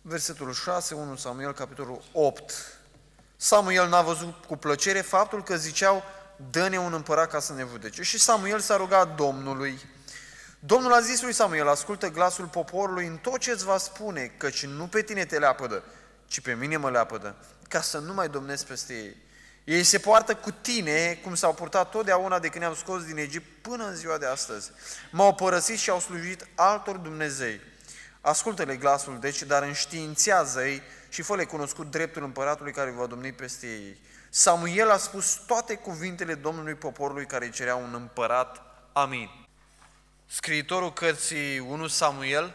Versetul 6, 1 Samuel, capitolul 8. Samuel n-a văzut cu plăcere faptul că ziceau, dă-ne un împărat ca să ne vudece. Și Samuel s-a rugat Domnului. Domnul a zis lui Samuel, ascultă glasul poporului în tot ce îți va spune, căci nu pe tine te leapădă, ci pe mine mă leapădă, ca să nu mai domnesc peste ei. Ei se poartă cu tine, cum s-au purtat totdeauna de când ne-am scos din Egipt până în ziua de astăzi. M-au părăsit și au slujit altor Dumnezei. Ascultă-le glasul, deci, dar înștiințează-i și fă-le cunoscut dreptul împăratului care va domni peste ei. Samuel a spus toate cuvintele Domnului poporului care îi cerea un împărat. Amin. Scriitorul cărții 1 Samuel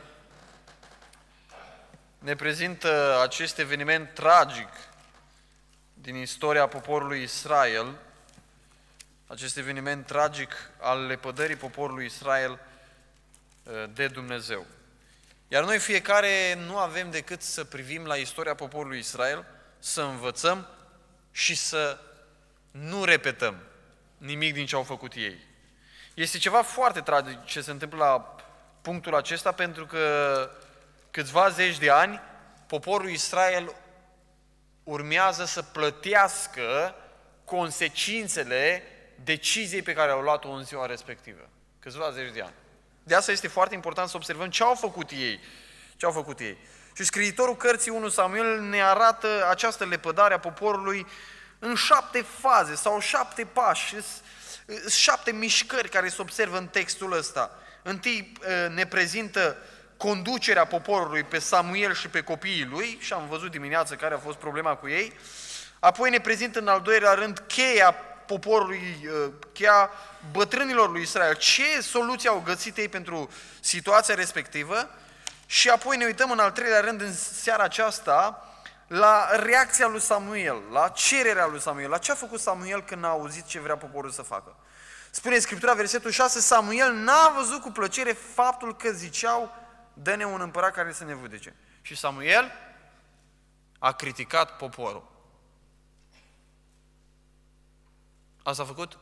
ne prezintă acest eveniment tragic din istoria poporului Israel, acest eveniment tragic al lepădării poporului Israel de Dumnezeu. Iar noi fiecare nu avem decât să privim la istoria poporului Israel, să învățăm și să nu repetăm nimic din ce au făcut ei. Este ceva foarte tragic ce se întâmplă la punctul acesta, pentru că câțiva zeci de ani poporul Israel urmează să plătească consecințele deciziei pe care au luat-o în ziua respectivă. Câțiva zeci de ani. De asta este foarte important să observăm ce au făcut ei. Ce au făcut ei. Și scriitorul cărții 1 Samuel ne arată această lepădare a poporului în 7 faze sau 7 pași, 7 mișcări care se observă în textul ăsta. Întâi ne prezintă conducerea poporului pe Samuel și pe copiii lui, și am văzut dimineață care a fost problema cu ei. Apoi ne prezintă în al doilea rând cheia poporului, cheia bătrânilor lui Israel, ce soluții au găsit ei pentru situația respectivă. Și apoi ne uităm în al treilea rând în seara aceasta la reacția lui Samuel, la cererea lui Samuel, la ce a făcut Samuel când a auzit ce vrea poporul să facă. Spune Scriptura, versetul 6, Samuel n-a văzut cu plăcere faptul că ziceau, dă-ne un împărat care să ne vudece. Și Samuel a criticat poporul. Asta a făcut?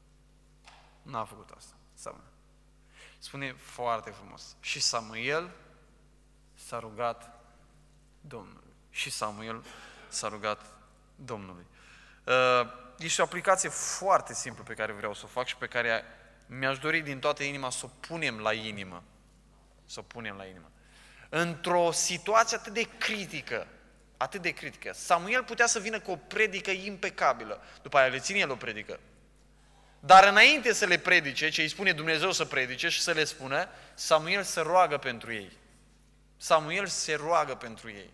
N-a făcut asta. Samuel. Spune foarte frumos. Și Samuel s-a rugat Domnului. Și Samuel s-a rugat Domnului. Este o aplicație foarte simplă pe care vreau să o fac și pe care mi-aș dori din toată inima să o punem la inimă. Să o punem la inimă. Într-o situație atât de critică, Samuel putea să vină cu o predică impecabilă. După aia le ține el o predică. Dar înainte să le predice, ce îi spune Dumnezeu să predice și să le spună, Samuel se roagă pentru ei. Samuel se roagă pentru ei.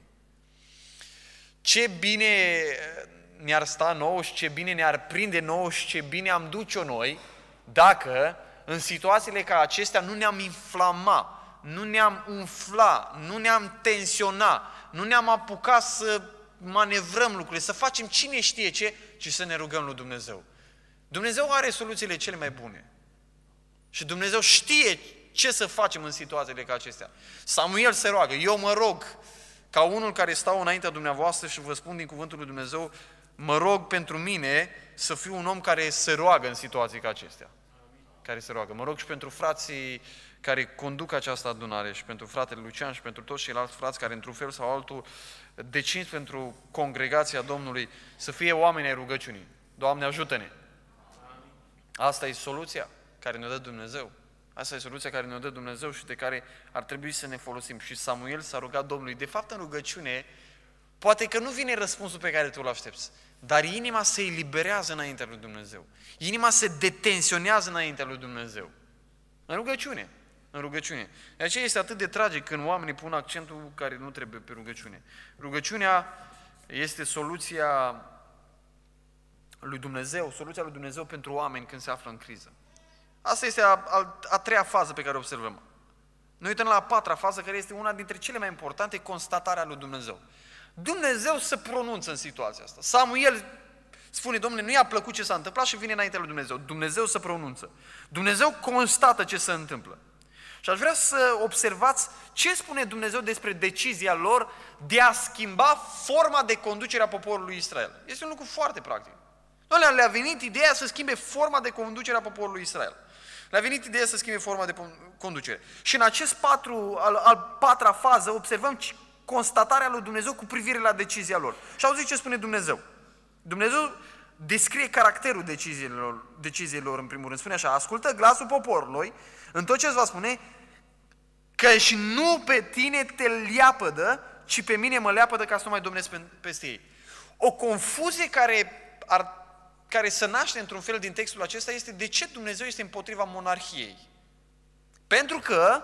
Ce bine ne-ar sta nouă și ce bine ne-ar prinde nouă și ce bine am duce-o noi dacă în situațiile ca acestea nu ne-am inflama, nu ne-am umfla, nu ne-am tensiona, nu ne-am apucat să manevrăm lucrurile, să facem cine știe ce, ci să ne rugăm lui Dumnezeu. Dumnezeu are soluțiile cele mai bune. Și Dumnezeu știe ce să facem în situațiile ca acestea. Samuel se roagă. Eu mă rog, ca unul care stau înaintea dumneavoastră și vă spun din cuvântul lui Dumnezeu, mă rog pentru mine să fiu un om care se roagă în situații ca acestea. Care se roagă. Mă rog și pentru frații care conduc această adunare și pentru fratele Lucian și pentru toți ceilalți frați care într-un fel sau altul decid pentru congregația Domnului să fie oameni ai rugăciunii. Doamne, ajută-ne! Asta e soluția care ne-o dă Dumnezeu. Asta e soluția care ne-o dă Dumnezeu și de care ar trebui să ne folosim. Și Samuel s-a rugat Domnului. De fapt, în rugăciune, poate că nu vine răspunsul pe care tu îl aștepți, dar inima se eliberează înaintea lui Dumnezeu. Inima se detensionează înaintea lui Dumnezeu. În rugăciune. În rugăciune. De aceea este atât de tragic când oamenii pun accentul care nu trebuie pe rugăciune. Rugăciunea este soluția lui Dumnezeu, soluția lui Dumnezeu pentru oameni când se află în criză. Asta este a treia fază pe care o observăm. Noi uităm la a patra fază, care este una dintre cele mai importante, constatarea lui Dumnezeu. Dumnezeu se pronunță în situația asta. Samuel spune, Domnule, nu i-a plăcut ce s-a întâmplat și vine înaintea lui Dumnezeu. Dumnezeu se pronunță. Dumnezeu constată ce se întâmplă. Și aș vrea să observați ce spune Dumnezeu despre decizia lor de a schimba forma de conducere a poporului Israel. Este un lucru foarte practic. Le-a venit ideea să schimbe forma de conducere a poporului Israel. Le-a venit ideea să schimbe forma de conducere. Și în acest al patra fază observăm constatarea lui Dumnezeu cu privire la decizia lor. Și auziți ce spune Dumnezeu. Dumnezeu descrie caracterul deciziilor în primul rând. Spune așa: ascultă glasul poporului în tot ce îți va spune, că și nu pe tine te leapădă, ci pe mine mă leapădă ca să nu mai domnesc peste ei. O confuzie care se naște într-un fel din textul acesta este de ce Dumnezeu este împotriva monarhiei. Pentru că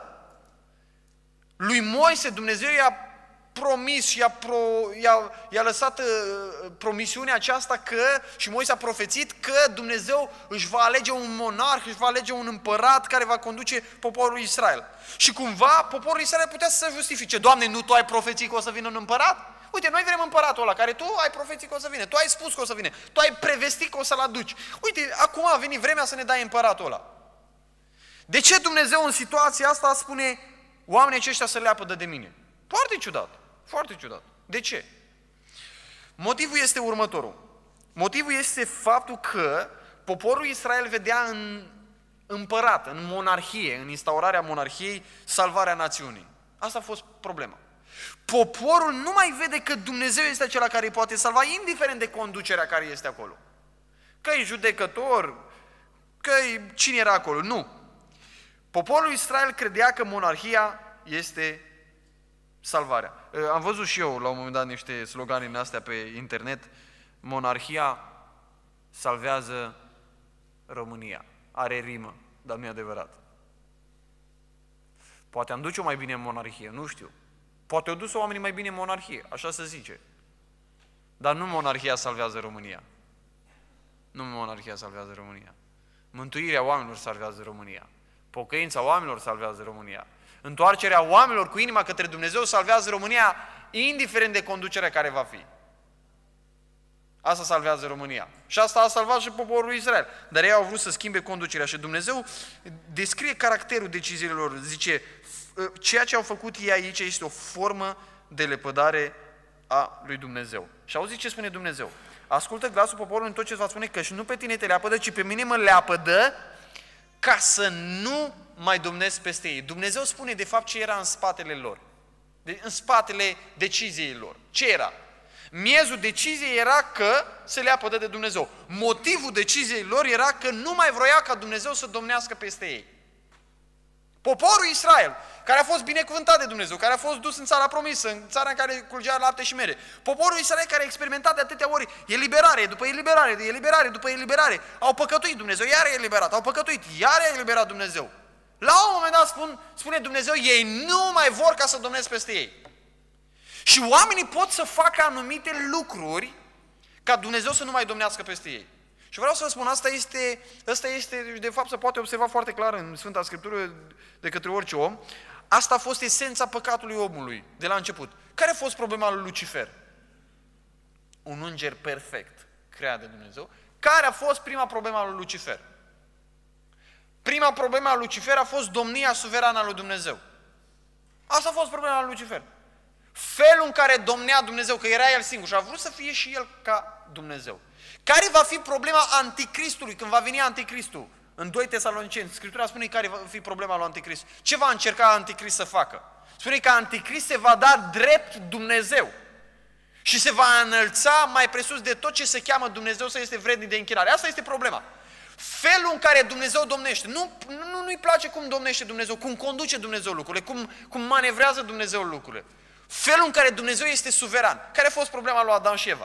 lui Moise Dumnezeu i-a promis și i-a lăsat promisiunea aceasta și Moise a profețit că Dumnezeu își va alege un monarh, își va alege un împărat care va conduce poporul Israel. Și cumva poporul Israel putea să se justifice: Doamne, nu Tu ai profețit că o să vină un împărat? Uite, noi vrem împăratul ăla care Tu ai profețit că o să vină, Tu ai spus că o să vină, Tu ai prevestit că o să-l aduci. Uite, acum a venit vremea să ne dai împăratul ăla. De ce Dumnezeu în situația asta spune: oamenii aceștia se leapădă de mine? Foarte ciudat, foarte ciudat. De ce? Motivul este următorul. Motivul este faptul că poporul Israel vedea în împărat, în monarhie, în instaurarea monarhiei, salvarea națiunii. Asta a fost problema. Poporul nu mai vede că Dumnezeu este acela care îi poate salva, indiferent de conducerea care este acolo. Că e judecător, că e cine era acolo. Nu. Poporul Israel credea că monarhia este salvarea. Am văzut și eu la un moment dat niște slogane în astea pe internet: monarhia salvează România. Are rimă, dar nu e adevărat. Poate am duce-o mai bine în monarhie, nu știu. Poate o dus oamenii mai bine în monarhie, așa se zice. Dar nu monarhia salvează România. Nu monarhia salvează România. Mântuirea oamenilor salvează România. Pocăința oamenilor salvează România. Întoarcerea oamenilor cu inima către Dumnezeu salvează România, indiferent de conducerea care va fi. Asta salvează România. Și asta a salvat și poporul Israel. Dar ei au vrut să schimbe conducerea și Dumnezeu descrie caracterul deciziilor lor. Zice: ceea ce au făcut ei aici este o formă de lepădare a lui Dumnezeu. Și auziți ce spune Dumnezeu: ascultă glasul poporului în tot ce îți va spune, că și nu pe tine te leapădă, ci pe mine mă leapădă, ca să nu mai domnesc peste ei. Dumnezeu spune de fapt ce era în spatele lor, în spatele deciziei lor. Ce era? Miezul deciziei era că se leapădă de Dumnezeu. Motivul deciziei lor era că nu mai vroia ca Dumnezeu să domnească peste ei. Poporul Israel, care a fost binecuvântat de Dumnezeu, care a fost dus în țara promisă, în țara în care curgea lapte și mere. Poporul Israel care a experimentat de atâtea ori eliberare, după eliberare, de eliberare, după eliberare. Au păcătuit Dumnezeu, iar e eliberat, au păcătuit, iar e eliberat Dumnezeu. La un moment dat spune Dumnezeu: ei nu mai vor ca să domnesc peste ei. Și oamenii pot să facă anumite lucruri ca Dumnezeu să nu mai domnească peste ei. Și vreau să vă spun, asta este, de fapt se poate observa foarte clar în Sfânta Scriptură de către orice om. Asta a fost esența păcatului omului de la început. Care a fost problema lui Lucifer? Un înger perfect creat de Dumnezeu. Care a fost prima problemă a lui Lucifer? Prima problemă a lui Lucifer a fost domnia suverană a lui Dumnezeu. Asta a fost problema lui Lucifer. Felul în care domnea Dumnezeu, că era El singur și a vrut să fie și El ca Dumnezeu. Care va fi problema anticristului când va veni anticristul? În 2 Tesaloniceni, Scriptura spune care va fi problema lui anticrist. Ce va încerca anticrist să facă? Spune că anticrist se va da drept Dumnezeu și se va înălța mai presus de tot ce se cheamă Dumnezeu, să este vrednic de închinare. Asta este problema. Felul în care Dumnezeu domnește. Nu-i place cum domnește Dumnezeu, cum conduce Dumnezeu lucrurile, cum manevrează Dumnezeu lucrurile. Felul în care Dumnezeu este suveran. Care a fost problema lui Adam și Eva?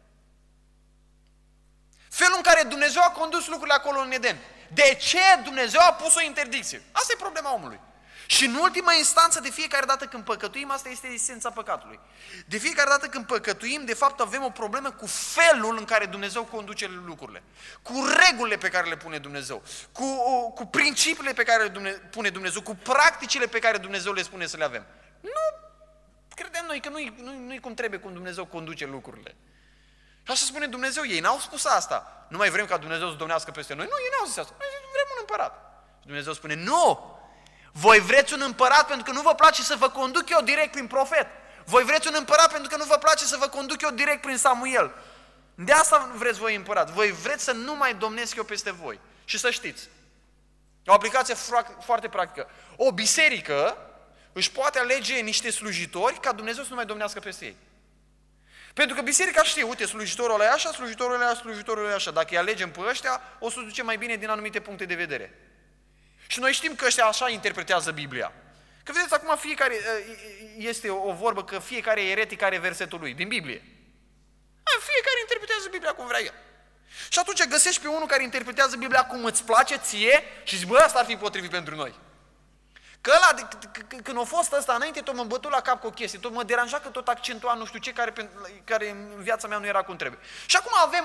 Felul în care Dumnezeu a condus lucrurile acolo în Eden. De ce Dumnezeu a pus o interdicție? Asta e problema omului. Și în ultima instanță, de fiecare dată când păcătuim, asta este esența păcatului. De fiecare dată când păcătuim, de fapt avem o problemă cu felul în care Dumnezeu conduce lucrurile. Cu regulile pe care le pune Dumnezeu. Cu principiile pe care le pune Dumnezeu. Cu practicile pe care Dumnezeu le spune să le avem. Nu credem noi că nu-i cum trebuie cum Dumnezeu conduce lucrurile. Și așa spune Dumnezeu, ei n-au spus asta. Nu mai vrem ca Dumnezeu să domnească peste noi. Nu, ei n-au zis asta. Noi vrem un împărat. Și Dumnezeu spune, nu! Voi vreți un împărat pentru că nu vă place să vă conduc eu direct prin profet. Voi vreți un împărat pentru că nu vă place să vă conduc eu direct prin Samuel. De asta vreți voi împărat. Voi vreți să nu mai domnesc eu peste voi. Și să știți, o aplicație foarte practică. O biserică își poate alege niște slujitori ca Dumnezeu să nu mai domnească peste ei. Pentru că biserica știe, uite, slujitorul ăla e așa, slujitorul ăla e așa, slujitorul ăla e așa. Dacă îi alegem pe ăștia, o să ducem mai bine din anumite puncte de vedere. Și noi știm că ăștia așa interpretează Biblia. Că vedeți, acum fiecare, este o vorbă că fiecare eretic are versetul lui, din Biblie. Fiecare interpretează Biblia cum vrea el. Și atunci găsești pe unul care interpretează Biblia cum îți place ție și zici, bă, asta ar fi potrivit pentru noi. Că ăla, când a fost ăsta înainte, tot mă bătut la cap cu o chestie, tot mă deranja că tot accentua nu știu ce, care în viața mea nu era cum trebuie. Și acum avem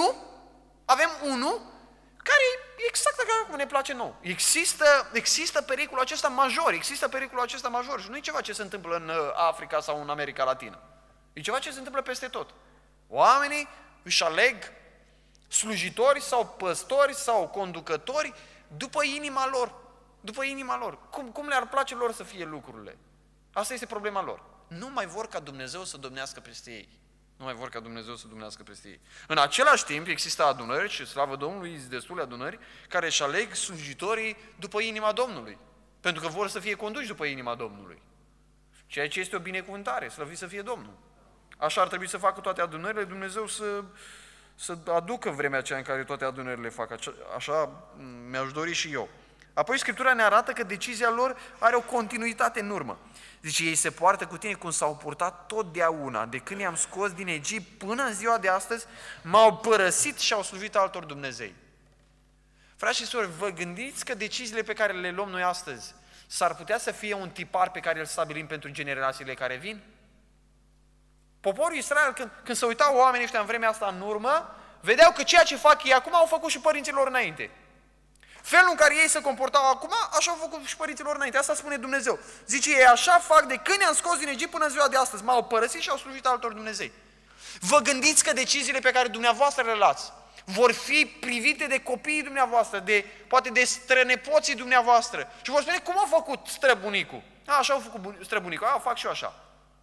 unul care e exact așa cum ne place nou. Există pericolul acesta major, și nu e ceva ce se întâmplă în Africa sau în America Latină. E ceva ce se întâmplă peste tot. Oamenii își aleg slujitori sau păstori sau conducători după inima lor. După inima lor. Cum le-ar place lor să fie lucrurile? Asta este problema lor. Nu mai vor ca Dumnezeu să domnească peste ei. Nu mai vor ca Dumnezeu să domnească peste ei. În același timp există adunări, și slavă Domnului, sunt destule adunări, care își aleg slujitorii după inima Domnului. Pentru că vor să fie conduși după inima Domnului. Ceea ce este o binecuvântare, slăvit să fie Domnul. Așa ar trebui să facă toate adunările, Dumnezeu să aducă vremea aceea în care toate adunările fac. Așa mi-aș dori și eu. Apoi Scriptura ne arată că decizia lor are o continuitate în urmă. Zice, ei se poartă cu tine cum s-au purtat totdeauna, de când i-am scos din Egipt până în ziua de astăzi, m-au părăsit și au slujit altor Dumnezei. Frați și sori, vă gândiți că deciziile pe care le luăm noi astăzi s-ar putea să fie un tipar pe care îl stabilim pentru generațiile care vin? Poporul Israel, când se uitau oamenii ăștia în vremea asta în urmă, vedeau că ceea ce fac ei acum au făcut și părinților înainte. Felul în care ei se comportau acum, așa au făcut și părinților înainte. Asta spune Dumnezeu. Zice, ei așa fac de când i-am scos din Egipt până în ziua de astăzi. M-au părăsit și au slujit altor Dumnezei. Vă gândiți că deciziile pe care dumneavoastră le luați vor fi privite de copiii dumneavoastră, poate de strănepoții dumneavoastră. Și vor spune, cum a făcut străbunicul? Așa a făcut străbunicul, fac și eu așa.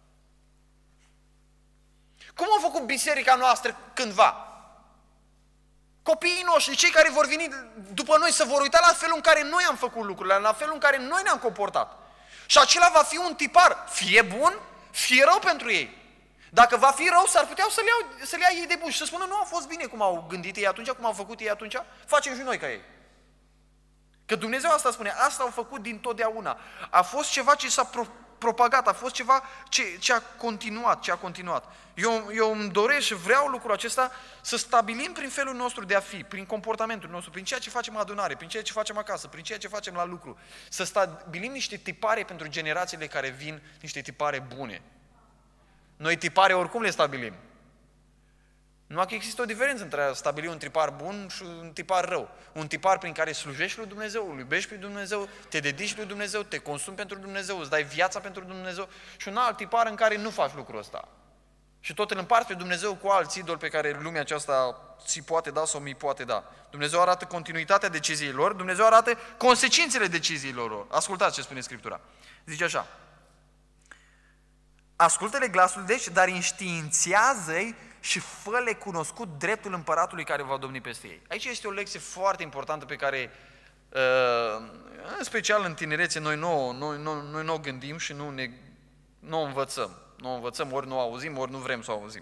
Cum a făcut biserica noastră cândva? Copiii noștri, cei care vor veni după noi, se vor uita la felul în care noi am făcut lucrurile, la felul în care noi ne-am comportat. Și acela va fi un tipar, fie bun, fie rău pentru ei. Dacă va fi rău, s-ar putea să le ia ei de bun și să spună, nu a fost bine cum au gândit ei atunci, cum au făcut ei atunci, facem și noi ca ei. Că Dumnezeu asta spune, asta au făcut dintotdeauna. A fost ceva ce s-a propagat, a fost ceva ce a continuat. Eu îmi doresc și vreau lucrul acesta să stabilim prin felul nostru de a fi, prin comportamentul nostru, prin ceea ce facem în adunare, prin ceea ce facem acasă, prin ceea ce facem la lucru, să stabilim niște tipare pentru generațiile care vin, niște tipare bune. Noi tipare oricum le stabilim. Numai că există o diferență între a stabili un tipar bun și un tipar rău. Un tipar prin care slujești lui Dumnezeu, îl iubești pe Dumnezeu, te dedici lui Dumnezeu, te consumi pentru Dumnezeu, îți dai viața pentru Dumnezeu, și un alt tipar în care nu faci lucrul ăsta. Și tot îl împarți pe Dumnezeu cu alți idoli pe care lumea aceasta ți poate da sau mi poate da. Dumnezeu arată continuitatea deciziilor, Dumnezeu arată consecințele deciziilor lor. Ascultați ce spune Scriptura. Zice așa: ascultă-le glasul, deci, dar înștiințează-i și fă-le cunoscut dreptul împăratului care va domni peste ei. Aici este o lecție foarte importantă pe care, în special în tinerețe, noi nu o gândim și nu o învățăm. Nu o învățăm, ori nu o auzim, ori nu vrem să o auzim.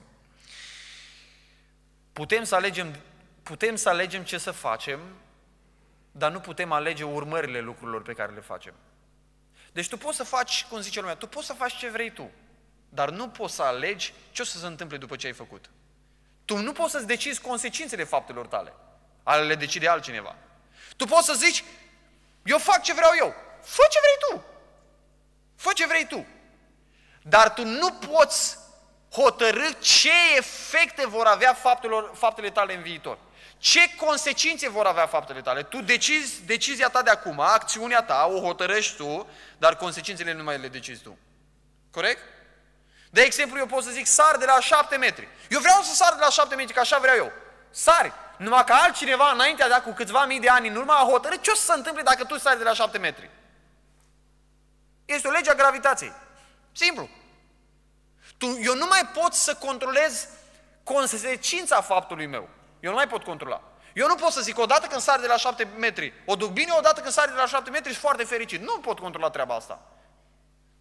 Putem să alegem ce să facem, dar nu putem alege urmările lucrurilor pe care le facem. Deci tu poți să faci, cum zice lumea, tu poți să faci ce vrei tu, dar nu poți să alegi ce o să se întâmple după ce ai făcut. Tu nu poți să-ți decizi consecințele faptelor tale, ale le decide altcineva. Tu poți să zici, eu fac ce vreau eu, fă ce vrei tu, fă ce vrei tu, dar tu nu poți hotărî ce efecte vor avea faptele tale în viitor. Ce consecințe vor avea faptele tale? Tu decizi decizia ta de acum, acțiunea ta, o hotărăști tu, dar consecințele nu mai le decizi tu. Corect? De exemplu, eu pot să zic, sar de la 7 metri. Eu vreau să sar de la 7 metri, că așa vreau eu. Sari. Numai că altcineva, înaintea de cu câțiva mii de ani în urmă, a hotărât ce o să se întâmple dacă tu sari de la 7 metri. Este o lege a gravitației. Simplu. Eu nu mai pot să controlez consecința faptului meu. Eu nu mai pot controla. Eu nu pot să zic, odată când sari de la 7 metri, o duc bine, odată când sari de la 7 metri, și foarte fericit. Nu pot controla treaba asta.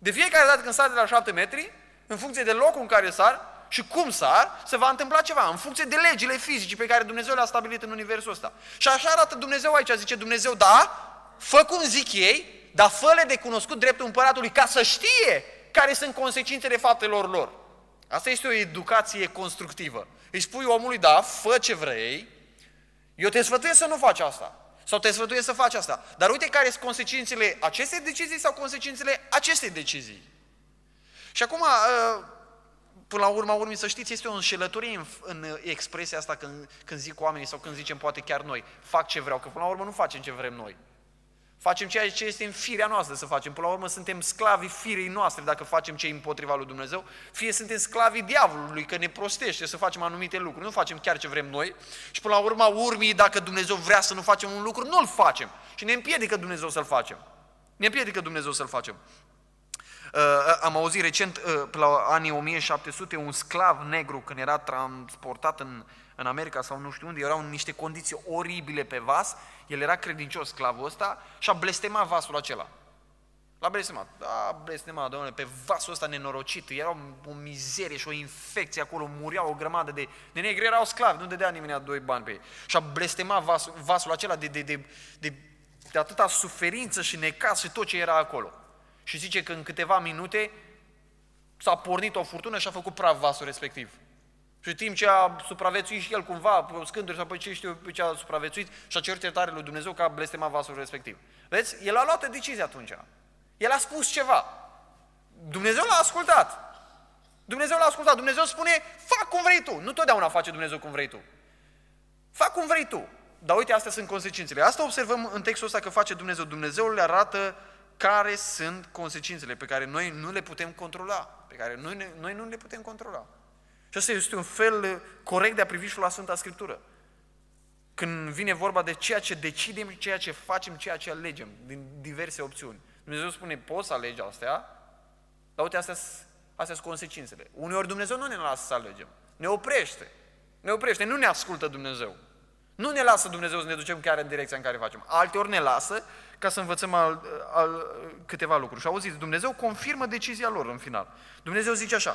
De fiecare dată când sar de la 7 metri, în funcție de locul în care sar și cum sar, se va întâmpla ceva, în funcție de legile fizice pe care Dumnezeu le-a stabilit în universul ăsta. Și așa arată Dumnezeu aici, zice Dumnezeu, da, fă cum zic ei, dar fă-le de cunoscut dreptul împăratului ca să știe care sunt consecințele faptelor lor. Asta este o educație constructivă. Îi spui omului, da, fă ce vrei, eu te sfătuiesc să nu faci asta. Sau te sfătuiesc să faci asta. Dar uite care sunt consecințele acestei decizii sau consecințele acestei decizii. Și acum, până la urma urmei, să știți, este o înșelătorie în expresia asta când zic oamenii sau când zicem poate chiar noi, fac ce vreau, că până la urmă nu facem ce vrem noi. Facem ceea ce este în firea noastră să facem. Până la urmă suntem sclavii firei noastre dacă facem ce împotriva lui Dumnezeu, fie suntem sclavii diavolului că ne prostește să facem anumite lucruri. Nu facem chiar ce vrem noi și până la urma urmei, dacă Dumnezeu vrea să nu facem un lucru, nu-l facem. Și ne împiedică Dumnezeu să-l facem. Ne împiedică Dumnezeu să-l facem. Am auzit recent, pe la anii 1700, un sclav negru când era transportat în America sau nu știu unde, erau în niște condiții oribile pe vas, el era credincios, sclavul ăsta, și a blestemat vasul acela. L-a blestemat. Da, blestemat, domnule, pe vasul ăsta nenorocit, era o mizerie și o infecție acolo, mureau o grămadă de negri, erau sclavi, nu dădea nimeni 2 bani pe ei. Și a blestemat vasul acela de atâta suferință și necaz și tot ce era acolo. Și zice că în câteva minute s-a pornit o furtună și a făcut praf vasul respectiv. Și în timp ce a supraviețuit și el cumva, pe scânduri sau pe ce știu, pe ce a supraviețuit și a cerut iertare lui Dumnezeu că a blestemat vasul respectiv. Vedeți? El a luat o decizie atunci. El a spus ceva. Dumnezeu l-a ascultat. Dumnezeu l-a ascultat. Dumnezeu spune, fac cum vrei tu. Nu totdeauna face Dumnezeu cum vrei tu. Fac cum vrei tu. Dar uite, astea sunt consecințele. Asta observăm în textul ăsta că face Dumnezeu. Dumnezeu le arată care sunt consecințele pe care noi nu le putem controla. Pe care noi nu le putem controla. Și asta este un fel corect de a privi și la Sfânta Scriptură. Când vine vorba de ceea ce decidem, ceea ce facem, ceea ce alegem, din diverse opțiuni. Dumnezeu spune, poți să alegi astea, dar uite, astea sunt consecințele. Uneori Dumnezeu nu ne lasă să alegem. Ne oprește. Ne oprește, nu ne ascultă Dumnezeu. Nu ne lasă Dumnezeu să ne ducem chiar în direcția în care facem. Alteori ne lasă ca să învățăm câteva lucruri. Și auziți, Dumnezeu confirmă decizia lor în final. Dumnezeu zice așa,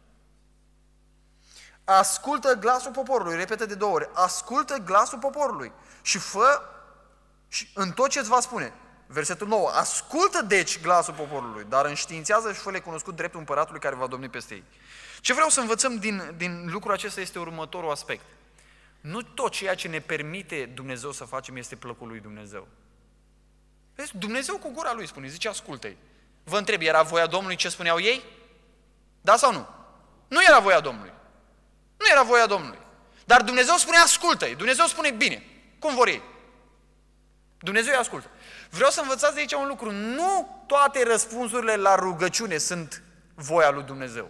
ascultă glasul poporului, repetă de 2 ori, ascultă glasul poporului și fă și în tot ce îți va spune. Versetul 9, ascultă deci glasul poporului, dar înștiințează și fă-le cunoscut dreptul împăratului care va domni peste ei. Ce vreau să învățăm din lucrul acesta este următorul aspect. Nu tot ceea ce ne permite Dumnezeu să facem este plăcul lui Dumnezeu. Vezi, Dumnezeu cu gura lui spune, zice, ascultă-i. Vă întreb, era voia Domnului ce spuneau ei? Da sau nu? Nu era voia Domnului. Nu era voia Domnului. Dar Dumnezeu spune, ascultă-i. Dumnezeu spune, bine, cum vor ei. Dumnezeu îi ascultă. Vreau să învățați de aici un lucru. Nu toate răspunsurile la rugăciune sunt voia lui Dumnezeu.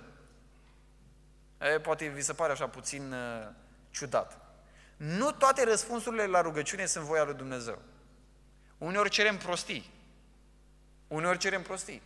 Poate vi se pare așa puțin ciudat. Nu toate răspunsurile la rugăciune sunt voia lui Dumnezeu. Uneori cerem prostii. Uneori cerem prostii.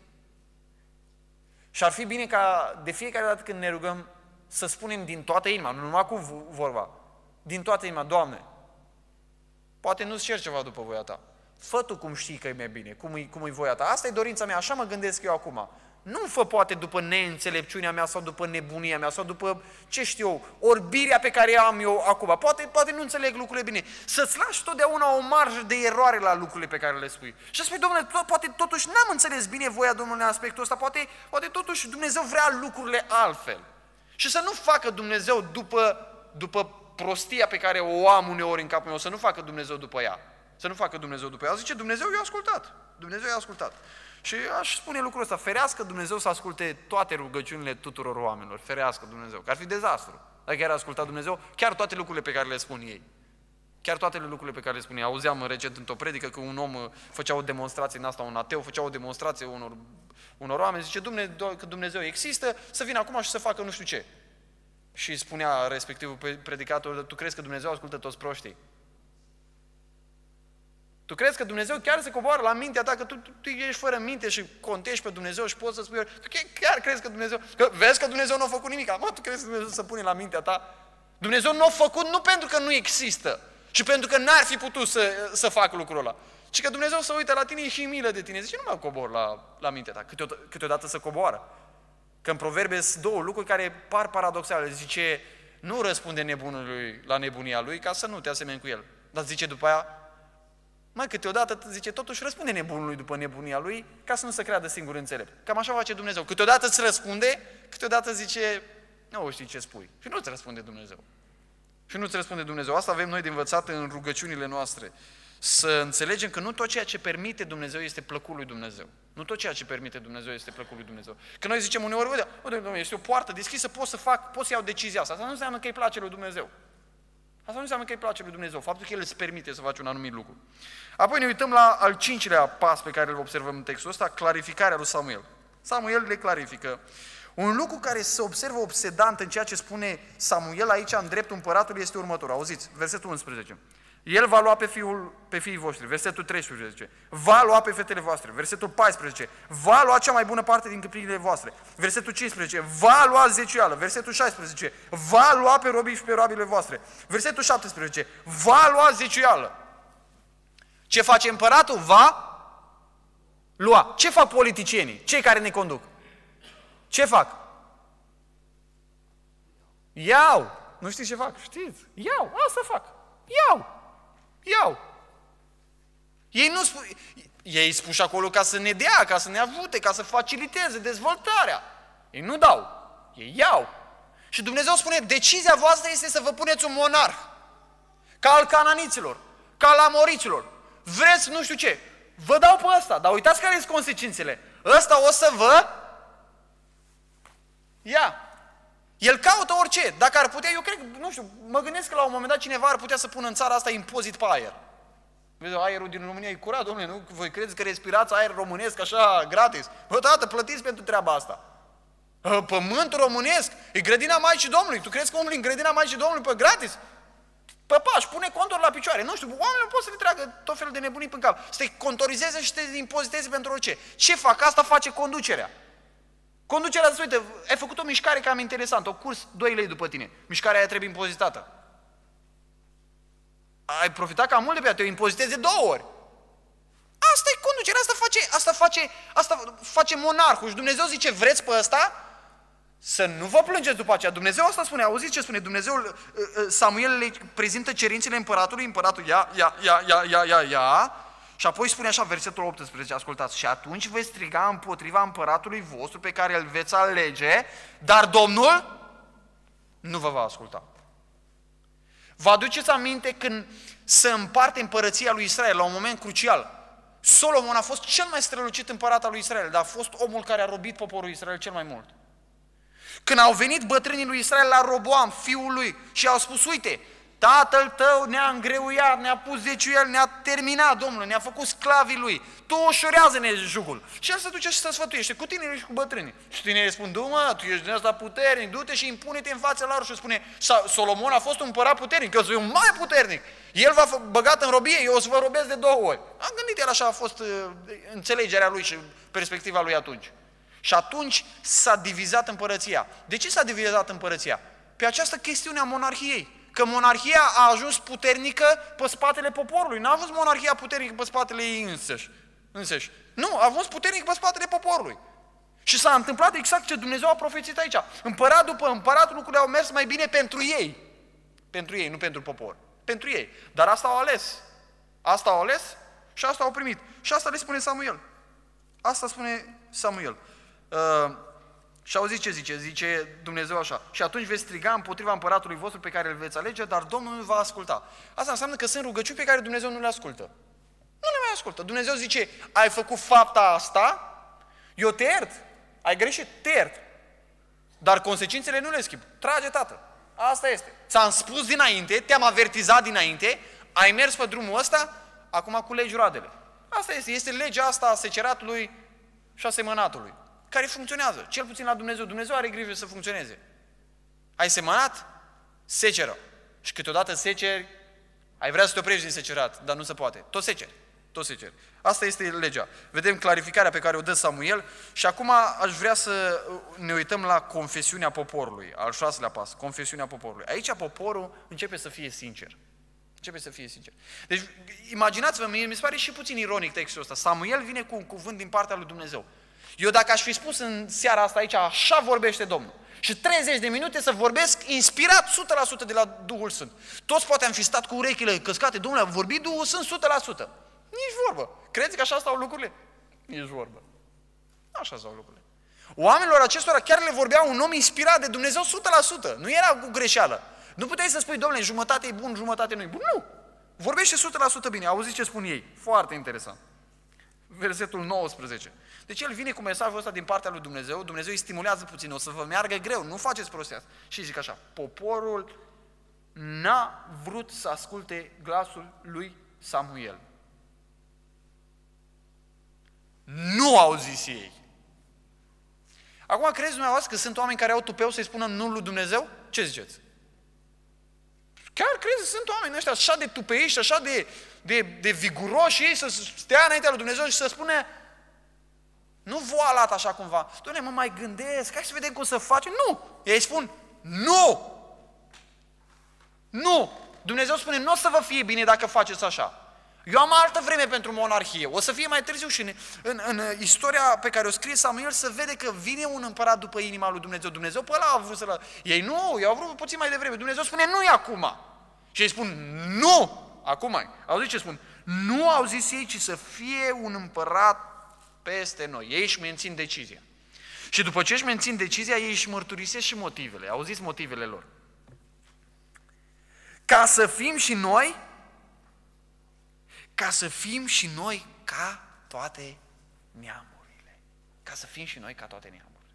Și ar fi bine ca de fiecare dată când ne rugăm să spunem din toată inima, nu numai cu vorba, din toată inima, Doamne, poate nu-ți cer ceva după voia Ta. Fă Tu cum știi că e mai bine, cum e voia Ta. Asta e dorința mea, așa mă gândesc eu acum. Nu fă poate după neînțelepciunea mea sau după nebunia mea sau după, ce știu eu, orbirea pe care am eu acum. Poate nu înțeleg lucrurile bine. Să-ți lași totdeauna o marjă de eroare la lucrurile pe care le spui. Și să spui, Domnule, poate totuși n-am înțeles bine voia Domnului în aspectul ăsta, poate totuși Dumnezeu vrea lucrurile altfel. Și să nu facă Dumnezeu după prostia pe care o am uneori în capul meu, să nu facă Dumnezeu după ea. Să nu facă Dumnezeu după ea. Zice, Dumnezeu i-a ascultat. Dumnezeu i-a ascultat. Și aș spune lucrul ăsta, ferească Dumnezeu să asculte toate rugăciunile tuturor oamenilor. Ferească Dumnezeu, că ar fi dezastru. Dacă chiar asculta Dumnezeu, chiar toate lucrurile pe care le spun ei. Chiar toate lucrurile pe care le spun ei. Auzeam recent într-o predică că un om făcea o demonstrație în asta, un ateu făcea o demonstrație unor oameni, zice, că Dumnezeu există, să vină acum și să facă nu știu ce. Și spunea respectivul predicator, tu crezi că Dumnezeu ascultă toți proștii? Tu crezi că Dumnezeu chiar se coboară la mintea ta, că tu ești fără minte și contești pe Dumnezeu și poți să spui, tu chiar crezi că Dumnezeu, că vezi că Dumnezeu nu a făcut nimic, mă, tu crezi că Dumnezeu să pune la mintea ta? Dumnezeu nu a făcut nu pentru că nu există, ci pentru că n-ar fi putut să facă lucrul ăla, Și că Dumnezeu se uită la tine și milă de tine. Zice, nu mă cobor la mintea ta. Câteodată să coboară. Că în Proverbe sunt două lucruri care par paradoxale. Zice, nu răspunde nebunului la nebunia lui ca să nu te asemeni cu el. Dar zice după aia, mai câteodată, zice, totuși răspunde nebunului după nebunia lui ca să nu se creadă singur înțelept. Cam așa face Dumnezeu. Câteodată îți răspunde, câteodată zice, nu știi ce spui. Și nu îți răspunde Dumnezeu. Și nu îți răspunde Dumnezeu. Asta avem noi de învățat în rugăciunile noastre. Să înțelegem că nu tot ceea ce permite Dumnezeu este plăcut lui Dumnezeu. Nu tot ceea ce permite Dumnezeu este plăcut lui Dumnezeu. Că noi zicem uneori, uite, este o poartă deschisă, pot să iau decizia asta. Asta nu înseamnă că îi place lui Dumnezeu. Asta nu înseamnă că îi place lui Dumnezeu. Faptul că El îți permite să faci un anumit lucru. Apoi ne uităm la al cincilea pas pe care îl observăm în textul ăsta, clarificarea lui Samuel. Samuel le clarifică. Un lucru care se observă obsedant în ceea ce spune Samuel aici în dreptul împăratului este următorul. Auziți, versetul 11. El va lua pe fiii voștri, versetul 13, va lua pe fetele voastre, versetul 14, va lua cea mai bună parte din câmpiile voastre, versetul 15, va lua zeciuială, versetul 16, va lua pe robii și pe roabile voastre, versetul 17, va lua zeciuială. Ce face împăratul? Va lua. Ce fac politicienii? Cei care ne conduc? Ce fac? Iau. Nu știți ce fac? Știți? Iau. Asta fac. Iau. Ei spun și acolo ca să ne dea, ca să ne ajute, ca să faciliteze dezvoltarea. Ei nu dau. Ei iau. Și Dumnezeu spune, decizia voastră este să vă puneți un monarh. Ca al cananiților, ca al amoriților. Vreți nu știu ce. Vă dau pe ăsta, dar uitați care sunt consecințele. Ăsta o să vă ia. El caută orice. Dacă ar putea, eu cred, nu știu, mă gândesc că la un moment dat cineva ar putea să pună în țara asta impozit pe aer. Vezi, aerul din România e curat, domnule, nu? Voi credeți că respirați aer românesc așa gratis? Bă, tată, plătiți pentru treaba asta. Pământul românesc e grădina Maicii Domnului. Tu crezi că umbli în grădina Maicii Domnului pe gratis? Păpași, pune contori la picioare. Nu știu, oamenii nu pot să le treagă tot felul de nebunii pe cap. Să te contorizeze și să te impoziteze pentru orice. Ce fac? Asta face conducerea. Conducerea îți uite, ai făcut o mișcare cam interesantă, o curs 2 lei după tine. Mișcarea aia trebuie impozitată. Ai profitat cam mult de pe ea, te-o impozitezi de 2 ori. Asta e conducerea, asta face monarhul. Și Dumnezeu zice, vreți pe ăsta? Să nu vă plângeți după aceea. Dumnezeu asta spune, auziți ce spune? Dumnezeu, Samuel le prezintă cerințele împăratului, împăratul ia. Și apoi spune așa, versetul 18, ascultați, și atunci veți striga împotriva împăratului vostru pe care îl veți alege, dar Domnul nu vă va asculta. Vă aduceți aminte când se împarte împărăția lui Israel la un moment crucial? Solomon a fost cel mai strălucit împărat al lui Israel, dar a fost omul care a robit poporul Israel cel mai mult. Când au venit bătrânii lui Israel la Roboam, fiul lui, și au spus, uite, tatăl tău ne-a îngreuiat, ne-a pus zeciuiel, ne-a terminat, Domnule, ne-a făcut sclavii lui. Tu ușurează-ne jugul. Și el se duce și se sfătuiește cu tinerii și cu bătrânii. Și tinerii spun, du-mă, tu ești din ăsta puternic, du-te și impune-te în fața lor. Și spune, Solomon a fost un împărat puternic, eu sunt un mai puternic. El v-a băgat în robie, eu o să vă robesc de 2 ori. Am gândit, el așa a fost înțelegerea lui și perspectiva lui atunci. Și atunci s-a divizat împărăția. De ce s-a divizat împărăția? Pe această chestiune a monarhiei. Că monarhia a ajuns puternică pe spatele poporului. N-a ajuns monarhia puternică pe spatele ei însăși. Nu, a ajuns puternic pe spatele poporului. Și s-a întâmplat exact ce Dumnezeu a profețit aici. Împărat după împărat, lucrurile au mers mai bine pentru ei. Pentru ei, nu pentru popor. Pentru ei. Dar asta au ales. Asta au ales și asta au primit. Și asta le spune Samuel. Asta spune Samuel. Și auziți ce zice? Zice Dumnezeu așa. Și atunci veți striga împotriva împăratului vostru pe care îl veți alege, dar Domnul nu va asculta. Asta înseamnă că sunt rugăciuni pe care Dumnezeu nu le ascultă. Nu le mai ascultă. Dumnezeu zice, ai făcut fapta asta, eu te iert. Ai greșit, te iert. Dar consecințele nu le schimb. Trage, tată. Asta este. Ți-am spus dinainte, te-am avertizat dinainte, ai mers pe drumul ăsta, acum culegi roadele. Asta este. Este legea asta a seceratului și a semănatului, care funcționează, cel puțin la Dumnezeu. Dumnezeu are grijă să funcționeze. Ai semănat? Seceră. Și câteodată seceri, ai vrea să te oprești din secerat, dar nu se poate. Tot seceri. Asta este legea. Vedem clarificarea pe care o dă Samuel și acum aș vrea să ne uităm la confesiunea poporului, al 6-lea pas, confesiunea poporului. Aici poporul începe să fie sincer. Începe să fie sincer. Deci, imaginați-vă, mi se pare și puțin ironic textul ăsta. Samuel vine cu un cuvânt din partea lui Dumnezeu. Eu dacă aș fi spus în seara asta aici, așa vorbește Domnul, și 30 de minute să vorbesc inspirat 100% de la Duhul Sfânt. Toți poate am fi stat cu urechile căscate, Domnule, a vorbit Duhul Sfânt 100%. Nici vorbă. Credeți că așa stau lucrurile? Nici vorbă. Așa stau lucrurile. Oamenilor acestora chiar le vorbea un om inspirat de Dumnezeu 100%. Nu era cu greșeală. Nu puteai să spui, Domnule, jumătate e bun, jumătate nu e bun. Nu! Vorbește 100% bine. Auziți ce spun ei. Foarte interesant. Versetul 19. Deci el vine cu mesajul ăsta din partea lui Dumnezeu. Dumnezeu îi stimulează puțin. O să vă meargă greu. Nu faceți prostia asta. Și zic așa. Poporul n-a vrut să asculte glasul lui Samuel. Nu au zis ei. Acum credeți dumneavoastră că sunt oameni care au tupeu să-i spună nu lui Dumnezeu? Ce ziceți? Chiar credeți că sunt oameni ăștia așa de tupeiști, așa de viguroși ei să stea înaintea lui Dumnezeu și să spune nu voalat așa cumva. Doamne, mă mai gândesc, hai să vedem cum să facem. Nu! Ei spun nu! Nu! Dumnezeu spune nu o să vă fie bine dacă faceți așa. Eu am altă vreme pentru monarhie. O să fie mai târziu și în istoria pe care o scrie Samuel se vede că vine un împărat după inima lui Dumnezeu. Dumnezeu pe ăla a vrut să-l... Ei nu, i-au vrut puțin mai devreme. Dumnezeu spune nu e acum. Și ei spun nu! Acum e. Auziți ce spun? Nu au zis ei, ci să fie un împărat peste noi. Ei își mențin decizia. Și după ce își mențin decizia, ei își mărturisesc și motivele. Auziți motivele lor. Ca să fim și noi ca toate neamurile. Ca să fim și noi ca toate neamurile.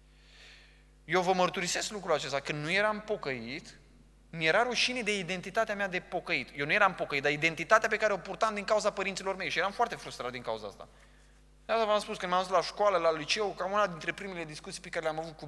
Eu vă mărturisesc lucrul acesta. Când nu eram pocăit, mi-era rușine de identitatea mea de pocăit. Eu nu eram pocăit, dar identitatea pe care o purtam din cauza părinților mei și eram foarte frustrat din cauza asta. De asta v-am spus, când m-am dus la școală, la liceu, cam una dintre primele discuții pe care le-am avut cu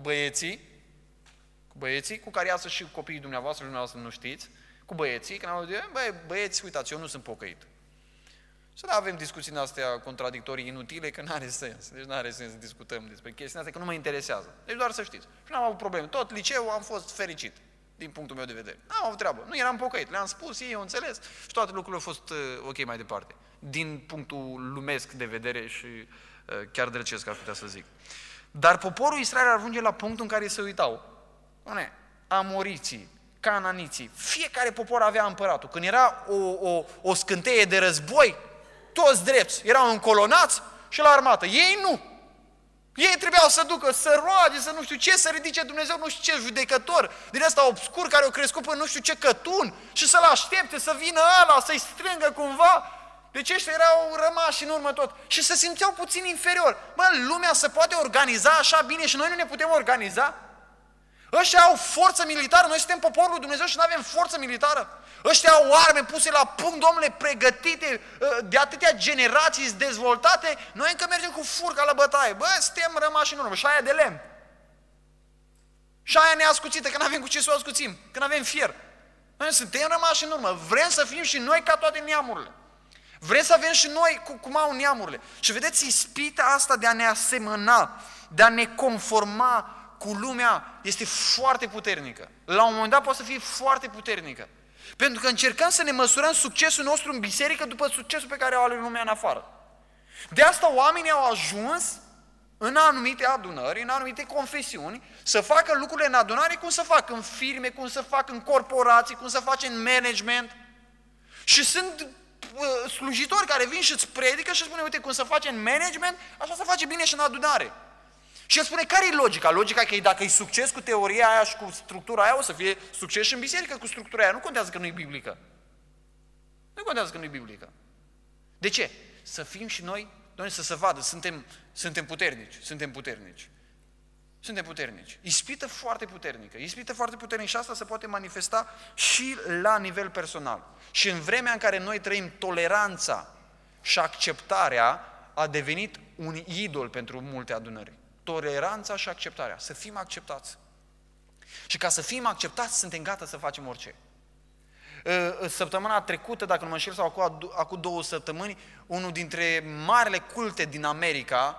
băieții, cu care astăzi și cu copiii dumneavoastră nu știți, cu băieții, când am zis, băieți, uitați, eu nu sunt pocăit. Să nu avem discuții din astea contradictorii inutile, că n-are sens. Deci n-are sens să discutăm despre chestiile astea, că nu mă interesează. Deci doar să știți. Și n-am avut probleme. Tot liceul am fost fericit, din punctul meu de vedere. N-am avut treabă. Nu eram pocăit. Le-am spus, ei au înțeles și toate lucrurile au fost ok mai departe. Din punctul lumesc de vedere și chiar drecesc, aș putea să zic. Dar poporul Israel ajunge la punctul în care se uitau. Amoriții, cananiții, fiecare popor avea împăratul. Când era o scânteie de război, toți drepți, erau încolonați și la armată. Ei nu. Ei trebuiau să ducă, să roage, să nu știu ce, să ridice Dumnezeu nu știu ce judecător din ăsta obscur care o crescut până nu știu ce cătun și să-l aștepte să vină ăla, să-i strângă cumva. Deci ăștia erau rămași în urmă tot și se simțeau puțin inferior. Bă, lumea se poate organiza așa bine și noi nu ne putem organiza? Ăștia au forță militară, noi suntem poporul lui Dumnezeu și nu avem forță militară. Ăștia au arme puse la punct, Domnule, pregătite de atâtea generații dezvoltate, noi încă mergem cu furca la bătaie. Bă, suntem rămași în urmă, și aia de lemn. Și aia neascuțită, că nu avem cu ce să o ascuțim, că nu avem fier. Noi suntem rămași în urmă, vrem să fim și noi ca toate neamurile. Vrem să avem și noi cum au neamurile. Și vedeți, ispita asta de a ne asemăna, de a ne conforma cu lumea este foarte puternică. La un moment dat poate să fie foarte puternică. Pentru că încercăm să ne măsurăm succesul nostru în biserică după succesul pe care o are lumea în afară. De asta oamenii au ajuns în anumite adunări, în anumite confesiuni, să facă lucrurile în adunare cum să fac în firme, cum să fac în corporații, cum să faci în management. Și sunt slujitori care vin și îți predică și spune, uite, cum să faci în management, așa se face bine și în adunare. Și el spune, care e logica? Logica că dacă e succes cu teoria aia și cu structura aia, o să fie succes și în biserică cu structura aia. Nu contează că nu e biblică. Nu contează că nu e biblică. De ce? Să fim și noi, Doamne, să se vadă, suntem puternici, suntem puternici. Suntem puternici. Ispită foarte puternică. Ispită foarte puternică și asta se poate manifesta și la nivel personal. Și în vremea în care noi trăim, toleranța și acceptarea a devenit un idol pentru multe adunări. Toleranța și acceptarea. Să fim acceptați. Și ca să fim acceptați, suntem gata să facem orice. Săptămâna trecută, dacă nu mă înșel, sau acum 2 săptămâni, unul dintre marile culte din America,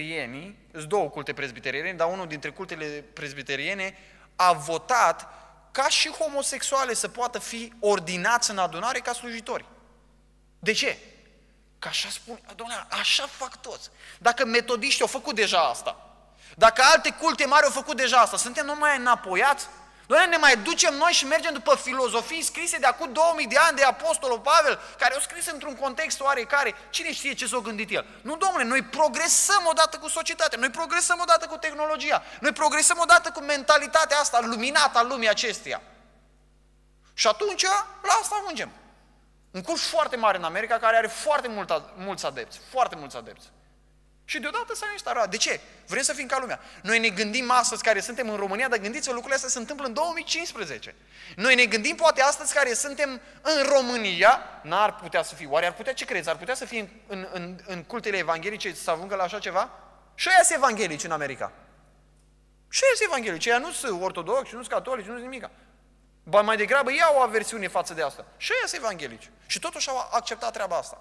presbiterienii, sunt 2 culte presbiteriene, dar unul dintre cultele presbiteriene a votat ca și homosexuale să poată fi ordinați în adunare ca slujitori. De ce? Că așa spune, Doamne, așa fac toți. Dacă metodiștii au făcut deja asta, dacă alte culte mari au făcut deja asta, suntem numai înapoiați? Doamne, ne mai ducem noi și mergem după filozofii scrise de acum 2000 de ani de Apostolul Pavel, care au scris într-un context oarecare. Cine știe ce s-a gândit el? Nu, Domnule, noi progresăm odată cu societatea, noi progresăm odată cu tehnologia, noi progresăm odată cu mentalitatea asta luminată a lumii acesteia. Și atunci, la asta ajungem. Un cult foarte mare în America care are foarte mulți adepți. Și deodată s-a instalat. De ce? Vrem să fim ca lumea. Noi ne gândim astăzi care suntem în România, dar gândiți-vă, lucrurile astea se întâmplă în 2015. Noi ne gândim poate astăzi care suntem în România, n-ar putea să fie. Oare ar putea, ce credeți? Ar putea să fie în cultele evanghelice să ajungă la așa ceva? Și ăia sunt evanghelici în America. Și ăia sunt evanghelici. Ăia nu sunt ortodoxi, nu sunt catolici, nu sunt nimica. Ba mai degrabă ei au o aversiune față de asta. Și ăia sunt evanghelici. Și totuși au acceptat treaba asta.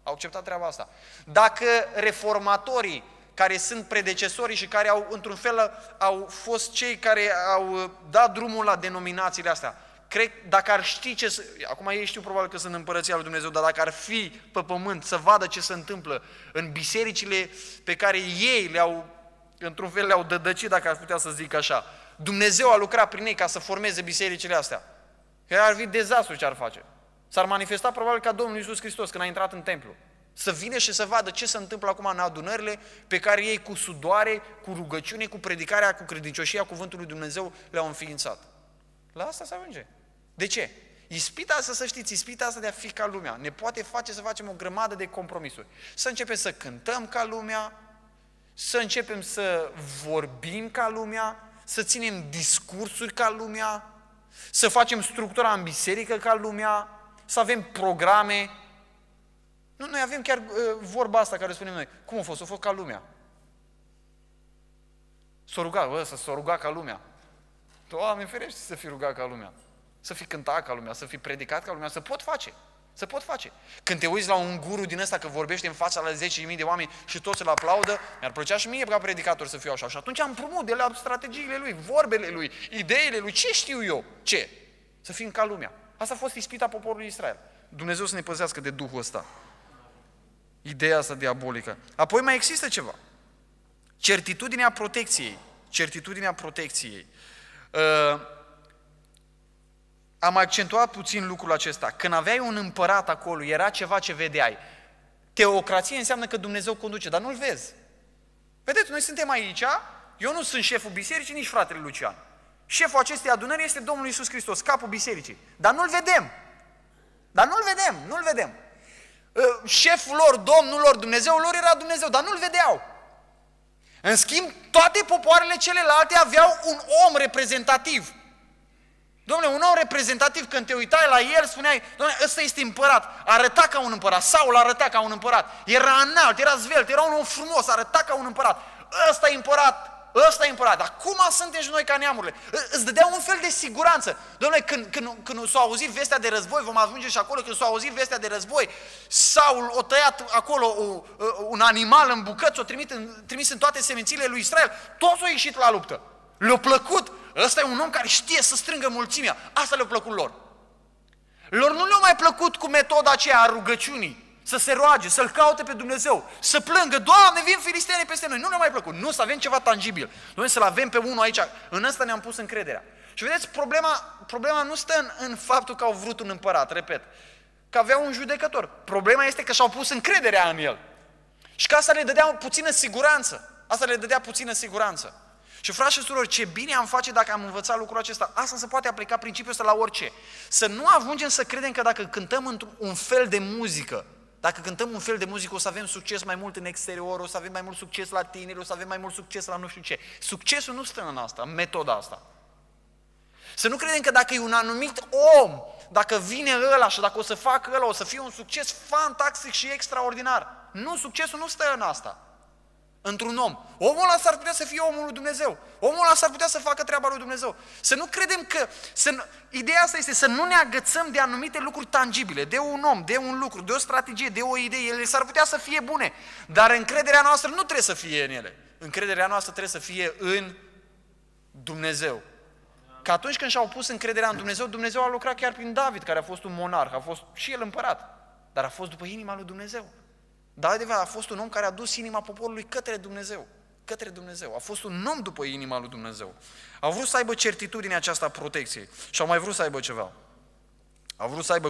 Dacă reformatorii care sunt predecesorii și care au, într-un fel, au fost cei care au dat drumul la denominațiile astea, cred, dacă ar ști ce... Acum ei știu probabil că sunt în Împărăția lui Dumnezeu, dar dacă ar fi pe pământ să vadă ce se întâmplă în bisericile pe care ei într-un fel le-au dădăcit, dacă ar putea să zic așa, Dumnezeu a lucrat prin ei ca să formeze bisericile astea. Că ar fi dezastru ce ar face. S-ar manifesta probabil ca Domnul Iisus Hristos când a intrat în templu. Să vină și să vadă ce se întâmplă acum în adunările pe care ei cu sudoare, cu rugăciune, cu predicarea, cu credincioșia cuvântului Dumnezeu le-au înființat. La asta se ajunge. De ce? Ispita asta, să știți, ispita asta de a fi ca lumea ne poate face să facem o grămadă de compromisuri. Să începem să cântăm ca lumea, să începem să vorbim ca lumea, să ținem discursuri ca lumea, să facem structura în biserică ca lumea, să avem programe. Nu, noi avem chiar vorba asta care spunem noi. Cum a fost? A fost ca lumea. S-a rugat ca lumea. Doamne ferește să fii rugat ca lumea. Să fii cântat ca lumea, să fii predicat ca lumea. Se pot face. Când te uiți la un guru din ăsta că vorbește în fața la 10.000 de oameni și toți îl aplaudă, mi-ar plăcea și mie ca predicator să fiu așa. Și atunci împrumut de la strategiile lui, vorbele lui, ideile lui, ce știu eu? Ce? Să fim ca lumea. Asta a fost ispita poporului Israel. Dumnezeu să ne păzească de duhul ăsta. Ideea asta diabolică. Apoi mai există ceva. Certitudinea protecției. Am accentuat puțin lucrul acesta. Când aveai un împărat acolo, era ceva ce vedeai. Teocrație înseamnă că Dumnezeu conduce, dar nu-L vezi. Vedeți, noi suntem aici, eu nu sunt șeful bisericii, nici fratele Lucian. Șeful acestei adunări este Domnul Iisus Hristos, capul bisericii. Dar nu-L vedem. Șeful lor, Domnul lor, Dumnezeul lor era Dumnezeu, dar nu-L vedeau. În schimb, toate popoarele celelalte aveau un om reprezentativ. Dom'le, un om reprezentativ, când te uitai la el, spuneai, Doamne, ăsta este împărat, arăta ca un împărat, Saul arăta ca un împărat, era înalt, era zvelt, era un om frumos, arăta ca un împărat, ăsta e împărat, dar cum suntem și noi ca neamurile? Îți dădea un fel de siguranță. Dom'le, când s-a auzit vestea de război, vom ajunge și acolo, când s-a auzit vestea de război, Saul a tăiat acolo un animal în bucăți, o trimis în toate semințiile lui Israel, toți au ieșit la luptă. Le-a plăcut. Ăsta e un om care știe să strângă mulțimea. Asta le-a plăcut lor. Lor nu le-a mai plăcut cu metoda aceea a rugăciunii, să se roage, să-L caute pe Dumnezeu, să plângă, Doamne, vin filistenii peste noi. Nu le-a mai plăcut. Nu, să avem ceva tangibil. Noi să-L avem pe unul aici. În ăsta ne-am pus încrederea. Și vedeți, problema nu stă în faptul că au vrut un împărat, repet, că aveau un judecător. Problema este că și-au pus încrederea în el. Și că asta le dădea puțină siguranță. Și frați și surori, ce bine am face dacă am învățat lucrul acesta. Asta se poate aplica principiul ăsta la orice. Să nu ajungem să credem că dacă cântăm un fel de muzică, o să avem succes mai mult în exterior, o să avem mai mult succes la tineri, o să avem mai mult succes la nu știu ce. Succesul nu stă în asta, în metoda asta. Să nu credem că dacă e un anumit om, dacă vine ăla și dacă o să facă ăla, o să fie un succes fantastic și extraordinar. Nu, succesul nu stă în asta. Într-un om. Omul ăla s-ar putea să fie omul lui Dumnezeu. Omul ăla s-ar putea să facă treaba lui Dumnezeu. Să nu credem că... Ideea asta este să nu ne agățăm de anumite lucruri tangibile, de un om, de un lucru, de o strategie, de o idee. Ele s-ar putea să fie bune, dar încrederea noastră nu trebuie să fie în ele. Încrederea noastră trebuie să fie în Dumnezeu. că atunci când și-au pus încrederea în Dumnezeu, Dumnezeu a lucrat chiar prin David, care a fost un monarh, a fost și el împărat, dar a fost după inima lui Dumnezeu. David a fost un om care a dus inima poporului către Dumnezeu. Către Dumnezeu. A fost un om după inima lui Dumnezeu. Au vrut să aibă certitudinea aceasta a protecției și au mai vrut să aibă ceva. Au vrut să aibă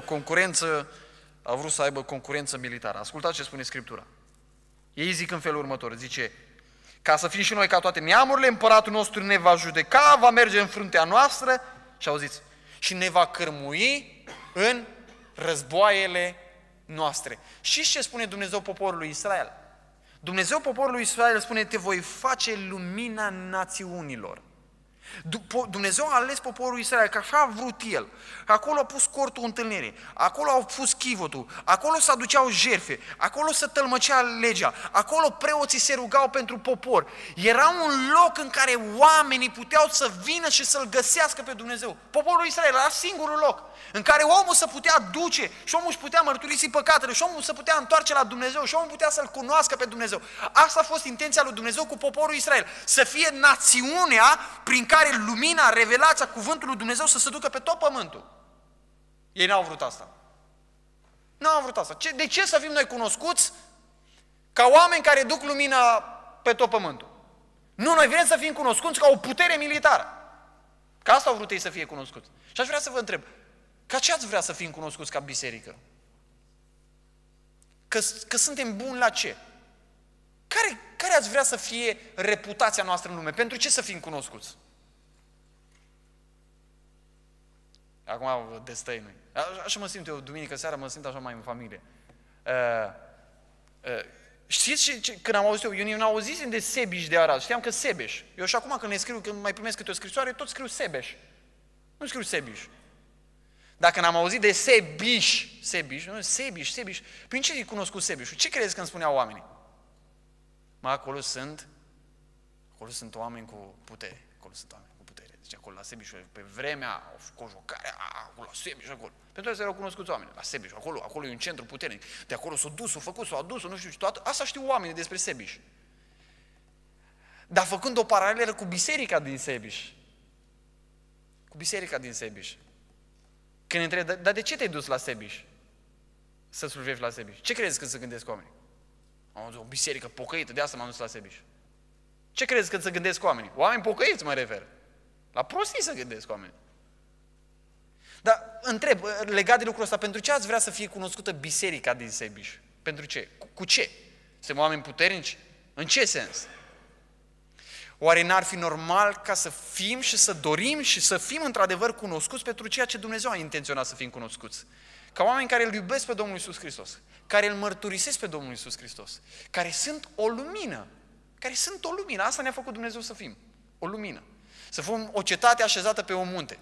concurență militară. Ascultați ce spune Scriptura. Ei zic în felul următor, zice: ca să fim și noi ca toate neamurile, împăratul nostru ne va judeca, va merge în fruntea noastră, și auziți, și ne va cârmui în războaiele noastre. Știți ce spune Dumnezeu poporului Israel? Dumnezeu poporului Israel spune: te voi face lumina națiunilor. Dumnezeu a ales poporul Israel, că așa a vrut El. Acolo a pus cortul întâlnirii, acolo au pus chivotul, acolo se aduceau jertfe, acolo se tălmăcea legea, acolo preoții se rugau pentru popor. Era un loc în care oamenii puteau să vină și să-L găsească pe Dumnezeu. Poporul Israel era singurul loc în care omul se putea duce și omul își putea mărturisi păcatele și omul se putea întoarce la Dumnezeu și omul putea să-L cunoască pe Dumnezeu. Asta a fost intenția lui Dumnezeu cu poporul Israel, să fie națiunea prin care lumina, revelația cuvântului lui Dumnezeu să se ducă pe tot pământul. Ei n-au vrut asta. N-au vrut asta. De ce să fim noi cunoscuți ca oameni care duc lumina pe tot pământul? Nu, noi vrem să fim cunoscuți ca o putere militară. Ca asta au vrut ei să fie cunoscuți. Și aș vrea să vă întreb, ca ce ați vrea să fim cunoscuți ca biserică? Că suntem buni la ce? Care ați vrea să fie reputația noastră în lume? Pentru ce să fim cunoscuți? Acum destăinui. Așa mă simt eu, duminică seara, mă simt așa mai în familie. Știți când am auzit eu nu auzisem de Sebeș de Arad, știam că Sebeș. Eu și acum când le scriu, când mai primesc câte o scrisoare, tot scriu Sebeș. Nu scriu Sebeș. Dacă n-am auzit de Sebeș, prin ce îi cunoscut Sebeșul? Ce credeți că îmi spuneau oamenii? Acolo sunt oameni cu putere. Acolo sunt oameni cu putere. Deci acolo la Sebeș, pe vremea, cu o jocare, acolo la Sebeș, acolo. Pentru că erau cunoscuți oameni. La Sebeș, acolo e un centru puternic. De acolo s-au dus, s-au făcut, s-au adus, nu știu ce, toată. Asta știu oamenii despre Sebeș. Dar făcând o paralelă cu biserica din Sebeș. Cu biserica din Sebeș. Când întreb, dar de ce te-ai dus la Sebeș? Să slujești la Sebeș. Ce crezi când se gândesc oamenii? O biserică pocăită, de asta m-am dus la Sebeș. Ce crezi când se gândesc oamenii? Oameni pocăiți mă refer. La prostii se gândesc oamenii. Dar întreb, legat de lucrul ăsta, pentru ce ați vrea să fie cunoscută biserica din Sebeș? Pentru ce? Cu ce? Suntem oameni puternici? În ce sens? Oare n-ar fi normal ca să fim și să dorim și să fim într-adevăr cunoscuți pentru ceea ce Dumnezeu a intenționat să fim cunoscuți? Ca oameni care îl iubesc pe Domnul Iisus Hristos, care îl mărturisesc pe Domnul Iisus Hristos, care sunt o lumină, Asta ne-a făcut Dumnezeu să fim, o lumină. Să fim o cetate așezată pe un munte.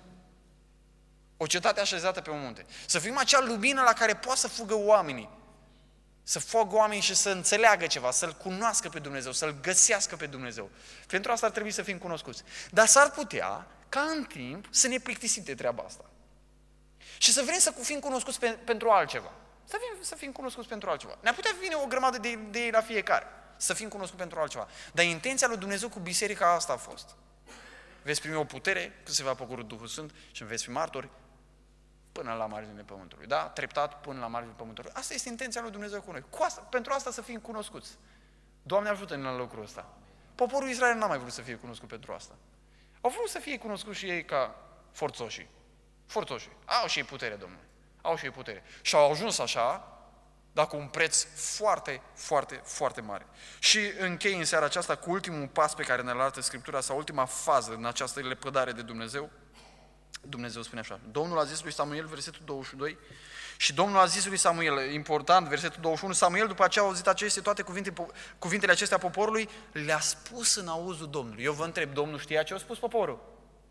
O cetate așezată pe un munte. Să fim acea lumină la care poate să fugă oamenii. Să fugă oamenii și să înțeleagă ceva, să-L cunoască pe Dumnezeu, să-L găsească pe Dumnezeu. Pentru asta ar trebui să fim cunoscuți. Dar s-ar putea ca în timp să ne plictisim de treaba asta. Și să vrem să fim cunoscuți pentru altceva. Să fim cunoscuți pentru altceva. Ne-ar putea vine o grămadă de idei la fiecare. Să fim cunoscuți pentru altceva. Dar intenția lui Dumnezeu cu biserica asta a fost. Veți primi o putere, când se va pogorî Duhul Sfânt și veți fi martori până la marginile pământului. Da? Treptat până la marginile pământului. Asta este intenția lui Dumnezeu cu noi. Pentru asta să fim cunoscuți. Doamne ajută-ne la lucrul ăsta. Poporul Israel n-a mai vrut să fie cunoscut pentru asta. Au vrut să fie cunoscuți și ei ca forțoșii. Au și ei putere, Domnule. Au și ei putere. Și au ajuns așa, dar cu un preț foarte, foarte, foarte mare. Și închei în seara aceasta cu ultimul pas pe care ne-l arată Scriptura, sau ultima fază în această lepădare de Dumnezeu. Dumnezeu spune așa: Domnul a zis lui Samuel, versetul 22, și Domnul a zis lui Samuel, important, versetul 21, Samuel, după ce a auzit toate cuvintele acestea poporului, le-a spus în auzul Domnului. Eu vă întreb, Domnul știa ce a spus poporul?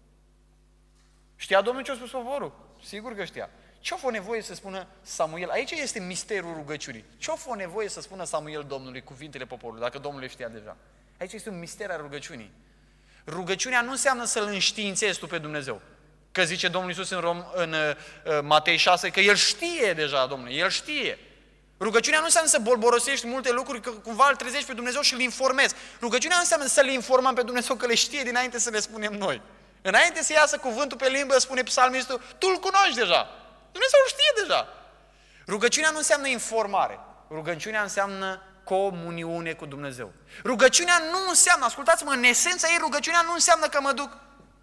Știa Domnul ce a spus poporul? Sigur că știa. Ce-a fost nevoie să spună Samuel? Aici este misterul rugăciunii. Ce-a fost nevoie să spună Samuel Domnului cuvintele poporului, dacă Domnul le știa deja? Aici este un mister al rugăciunii. Rugăciunea nu înseamnă să-L înștiințezi tu pe Dumnezeu. Că zice Domnul Iisus în Matei 6 că El știe deja, Domnule, El știe. Rugăciunea nu înseamnă să bolborosești multe lucruri, că cumva îl trezești pe Dumnezeu și îl informezi. Rugăciunea nu înseamnă să-L informăm pe Dumnezeu că le știe dinainte să le spunem noi. Înainte să iasă cuvântul pe limbă, spune psalmistul, tu îl cunoști deja. Dumnezeu îl știe deja. Rugăciunea nu înseamnă informare. Rugăciunea înseamnă comuniune cu Dumnezeu. Rugăciunea nu înseamnă, ascultați-mă, în esența ei, rugăciunea nu înseamnă că mă duc,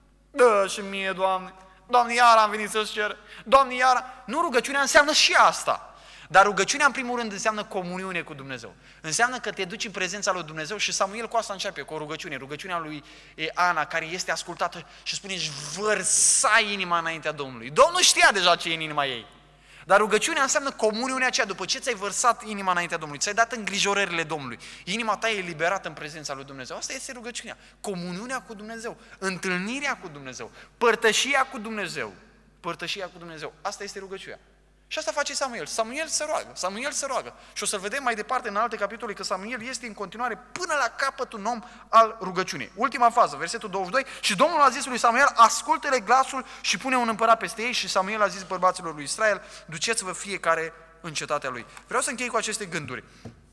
dă și mie, Doamne, Doamne, iar am venit să-ți cer, Doamne, iar... Nu, rugăciunea înseamnă și asta. Dar rugăciunea, în primul rând, înseamnă comuniune cu Dumnezeu. Înseamnă că te duci în prezența lui Dumnezeu și Samuel cu asta începe, cu o rugăciune. Rugăciunea lui Ana, care este ascultată și spune, își vărsa inima înaintea Domnului. Domnul știa deja ce e în inima ei. Dar rugăciunea înseamnă comuniunea aceea. După ce ți-ai vărsat inima înaintea Domnului, ți-ai dat îngrijorările Domnului, inima ta e eliberată în prezența lui Dumnezeu. Asta este rugăciunea. Comuniunea cu Dumnezeu, întâlnirea cu Dumnezeu, părtășia cu Dumnezeu. Părtășia cu Dumnezeu. Asta este rugăciunea. Și asta face Samuel. Samuel se roagă. Și o să vedem mai departe în alte capitole că Samuel este în continuare până la capăt un om al rugăciunii. Ultima fază, versetul 22. Și Domnul a zis lui Samuel, ascultă-le glasul și pune un împărat peste ei. Și Samuel a zis bărbaților lui Israel, duceți-vă fiecare în cetatea lui. Vreau să închei cu aceste gânduri.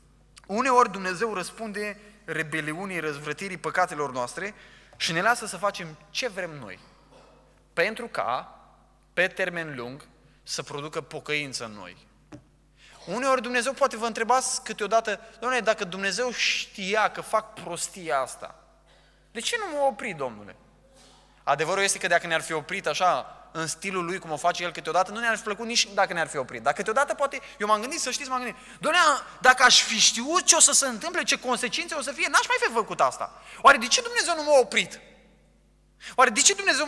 Uneori Dumnezeu răspunde rebeliunii, răzvrătirii păcatelor noastre și ne lasă să facem ce vrem noi. Pentru ca, pe termen lung, să producă pocăință în noi. Uneori Dumnezeu poate vă întrebați câteodată, Doamne, dacă Dumnezeu știa că fac prostia asta, de ce nu m-a oprit, Domnule? Adevărul este că dacă ne-ar fi oprit așa, în stilul lui, cum o face El câteodată, nu ne-ar fi plăcut nici dacă ne-ar fi oprit. Dar câteodată poate, eu m-am gândit, să știți, m-am gândit, Doamne, dacă aș fi știut ce o să se întâmple, ce consecințe o să fie, n-aș mai fi făcut asta. Oare de ce Dumnezeu nu m-a oprit? Oare de ce Dumnezeu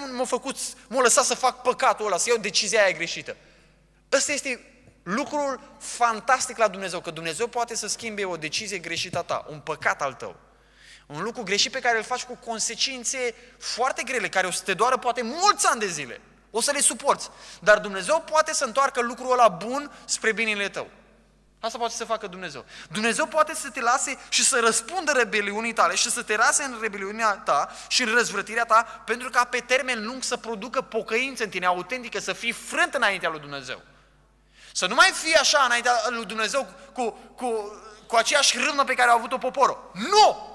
m-a lăsat să fac păcatul ăla, să iau decizia aia greșită? Ăsta este lucrul fantastic la Dumnezeu, că Dumnezeu poate să schimbe o decizie greșită a ta, un păcat al tău. Un lucru greșit pe care îl faci cu consecințe foarte grele, care o să te doară poate mulți ani de zile. O să le suporți. Dar Dumnezeu poate să întoarcă lucrul ăla bun spre binele tău. Asta poate să facă Dumnezeu. Dumnezeu poate să te lase și să răspundă rebeliunii tale și să te lase în rebeliunea ta și în răzvrătirea ta, pentru ca pe termen lung să producă pocăință în tine, autentică, să fii frânt înaintea lui Dumnezeu. Să nu mai fii așa înaintea lui Dumnezeu cu aceeași râvnă pe care a avut-o poporul. Nu!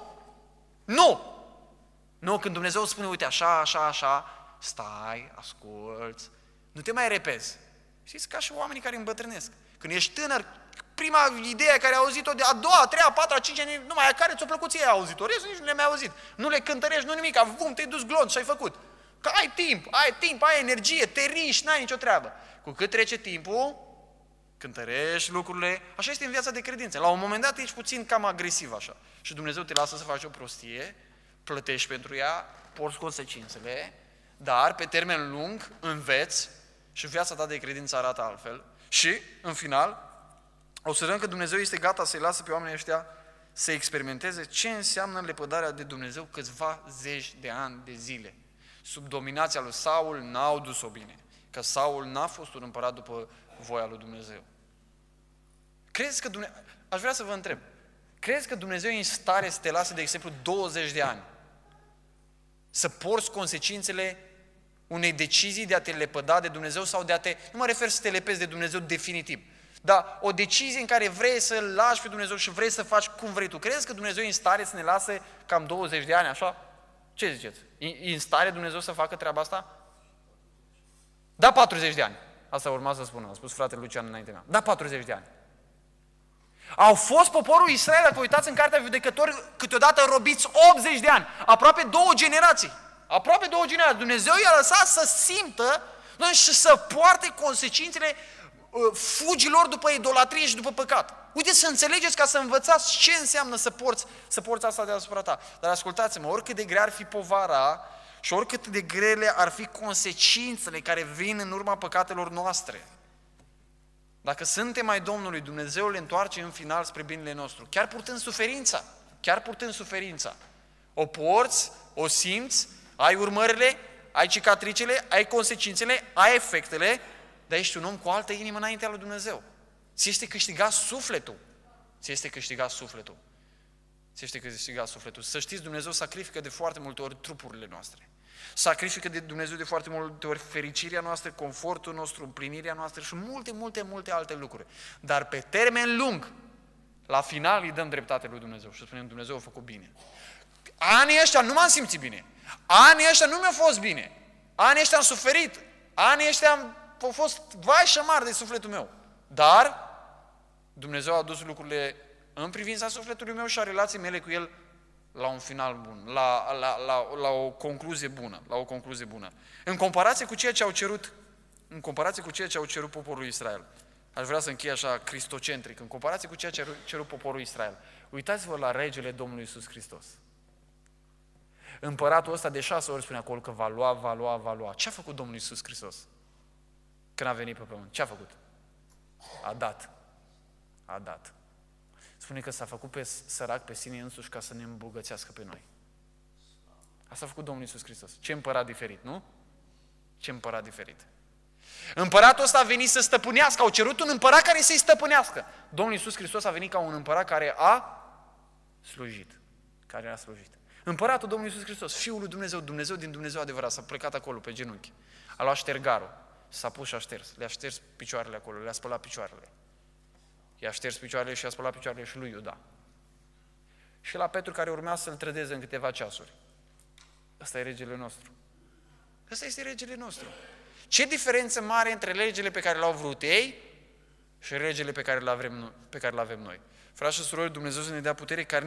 Nu! Nu, când Dumnezeu spune, uite, așa, așa, așa, stai, asculți, nu te mai repezi. Știți, ca și oamenii care îmbătrânesc. Când ești tânăr, prima idee care ai auzit-o, de a doua, a treia, a patra, a cincea, numai care ți-o plăcut ție ai auzit-o, restul nici nu le-ai mai auzit. Nu le cântărești, nu nimic, avum, te-ai dus glonț și ai făcut. Că ai timp, ai energie, te riști, n-ai nicio treabă. Cu cât trece timpul, cântărești lucrurile, așa este în viața de credință. La un moment dat ești puțin cam agresiv așa. Și Dumnezeu te lasă să faci o prostie, plătești pentru ea, porți consecințele, dar pe termen lung înveți și viața ta de credință arată altfel. Și, în final, observăm că Dumnezeu este gata să-i lasă pe oamenii ăștia să experimenteze ce înseamnă lepădarea de Dumnezeu câțiva zeci de ani de zile. Sub dominația lui Saul n-au dus-o bine, că Saul n-a fost un împărat după voia lui Dumnezeu. Crezi că Dumnezeu... Aș vrea să vă întreb. Crezi că Dumnezeu e în stare să te lase, de exemplu, 20 de ani să porți consecințele unei decizii de a te lepăda de Dumnezeu sau de a te... Nu mă refer să te lepezi de Dumnezeu definitiv, dar o decizie în care vrei să-L lași pe Dumnezeu și vrei să faci cum vrei tu. Crezi că Dumnezeu e în stare să ne lase cam 20 de ani, așa? Ce ziceți? E în stare Dumnezeu să facă treaba asta? Da, 40 de ani. Asta urma să spună, a spus fratele Lucian înainte mea. Da, 40 de ani. Au fost poporul Israel, dacă uitați în Cartea Judecători, câteodată robiți 80 de ani. Aproape 2 generații. Aproape 2 generații. Dumnezeu i-a lăsat să simtă și să poarte consecințele fugilor după idolatrie și după păcat. Uite, să înțelegeți, ca să învățați ce înseamnă să porți asta deasupra ta. Dar ascultați-mă, oricât de grea ar fi povara și oricât de grele ar fi consecințele care vin în urma păcatelor noastre, dacă suntem ai Domnului, Dumnezeu le întoarce în final spre binele nostru. Chiar purtând suferința. O porți, o simți, ai urmările, ai cicatricele, ai consecințele, ai efectele, dar ești un om cu altă inimă înaintea lui Dumnezeu. Ți este câștigat sufletul. Să știți, Dumnezeu sacrifică de foarte multe ori trupurile noastre. Sacrifică de Dumnezeu de foarte multe ori fericirea noastră, confortul nostru, împlinirea noastră și multe alte lucruri. Dar pe termen lung, la final îi dăm dreptate lui Dumnezeu și spunem, Dumnezeu a făcut bine. Anii ăștia nu m-am simțit bine. Anii ăștia nu mi-au fost bine. Anii ăștia am suferit. Anii ăștia au fost vai și amar de sufletul meu. Dar Dumnezeu a adus lucrurile în privința sufletului meu și a relației mele cu El la un final bun, la o concluzie bună, În comparație cu ceea ce au cerut poporul Israel. Aș vrea să închei așa cristocentric, în comparație cu ceea ce a cerut poporul Israel. Uitați-vă la regele Domnului Iisus Hristos. Împăratul ăsta de 6 ori spune acolo că va lua. Ce a făcut Domnul Iisus Hristos când a venit pe pământ? Ce a făcut? A dat. Spune că s-a făcut pe sărac pe sine însuși ca să ne îmbogățească pe noi. Asta a făcut Domnul Iisus Hristos. Ce împărat diferit, nu? Ce împărat diferit. Împăratul ăsta a venit să stăpânească, au cerut un împărat care să-i stăpânească. Domnul Iisus Hristos a venit ca un împărat care a slujit. Împăratul Domnului Iisus Hristos, Fiul lui Dumnezeu, Dumnezeu din Dumnezeu adevărat, s-a plecat acolo pe genunchi. A luat ștergarul, s-a pus și a șters. Le-a șters picioarele acolo, le-a spălat picioarele. I-a șters picioarele și a spălat picioarele și lui Iuda. Și la Petru care urmea să-l trădeze în câteva ceasuri. Ăsta e regele nostru. Ăsta este regele nostru. Ce diferență mare între legile pe care le-au vrut ei și regele pe care le avem noi. Frați și surori, Dumnezeu să ne dea putere care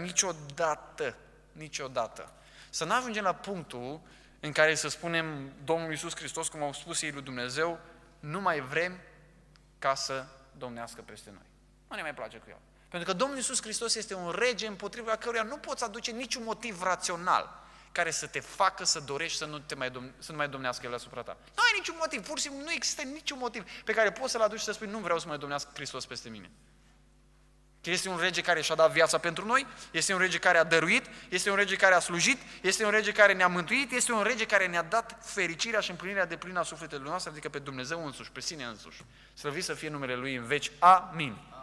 niciodată, să nu ajungem la punctul în care să spunem Domnul Iisus Hristos, cum au spus ei lui Dumnezeu, nu mai vrem ca să domnească peste noi. Nu ne mai place cu El. Pentru că Domnul Iisus Hristos este un rege împotriva căruia nu poți aduce niciun motiv rațional care să te facă să dorești să nu mai domnească El asupra ta. Nu ai niciun motiv, pur și simplu nu există niciun motiv pe care poți să-l aduci și să spui nu vreau să mai domnească Hristos peste mine. Este un rege care și-a dat viața pentru noi, este un rege care a dăruit, este un rege care a slujit, este un rege care ne-a mântuit, este un rege care ne-a dat fericirea și împlinirea deplină a sufletelor noastre, adică pe Dumnezeu însuși, pe sine însuși. Slăvit să fie numele Lui în veci. Amin.